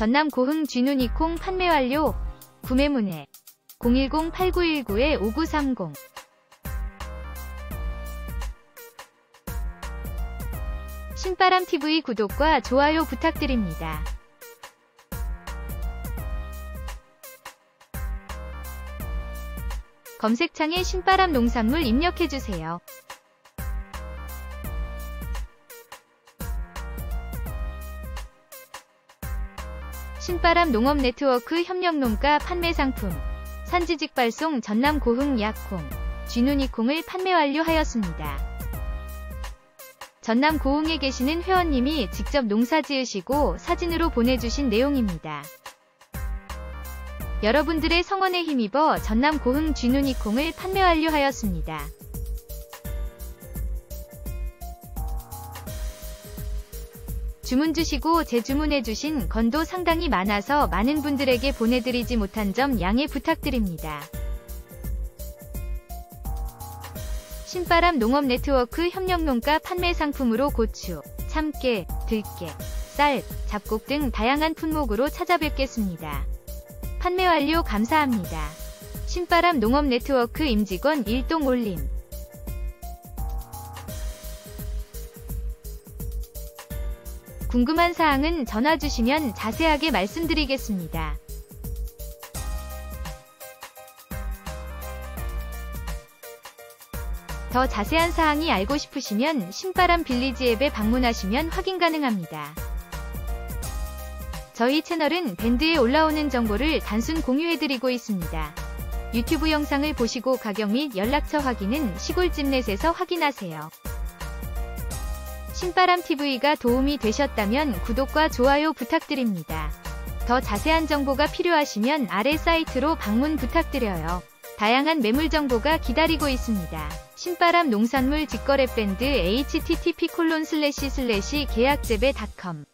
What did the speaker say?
전남 고흥 쥐누니콩 판매 완료. 구매 문의 010-8919-5930. 신바람TV 구독과 좋아요 부탁드립니다. 검색창에 신바람 농산물 입력해주세요. 신바람 농업 네트워크 협력농가 판매 상품 산지직 발송 전남 고흥 약콩, 쥐누니콩을 판매 완료하였습니다. 전남 고흥에 계시는 회원님이 직접 농사 지으시고 사진으로 보내주신 내용입니다. 여러분들의 성원에 힘입어 전남 고흥 쥐누니콩을 판매 완료하였습니다. 주문 주시고 재주문해주신 건도 상당히 많아서 많은 분들에게 보내드리지 못한 점 양해 부탁드립니다. 신바람 농업 네트워크 협력농가 판매 상품으로 고추, 참깨, 들깨, 쌀, 잡곡 등 다양한 품목으로 찾아뵙겠습니다. 판매 완료 감사합니다. 신바람 농업 네트워크 임직원 일동 올림. 궁금한 사항은 전화 주시면 자세하게 말씀드리겠습니다. 더 자세한 사항이 알고 싶으시면 신바람 빌리지 앱에 방문하시면 확인 가능합니다. 저희 채널은 밴드에 올라오는 정보를 단순 공유해드리고 있습니다. 유튜브 영상을 보시고 가격 및 연락처 확인은 시골집넷에서 확인하세요. 신바람TV가 도움이 되셨다면 구독과 좋아요 부탁드립니다. 더 자세한 정보가 필요하시면 아래 사이트로 방문 부탁드려요. 다양한 매물 정보가 기다리고 있습니다. 신바람 농산물 직거래 밴드 http://계약재배.com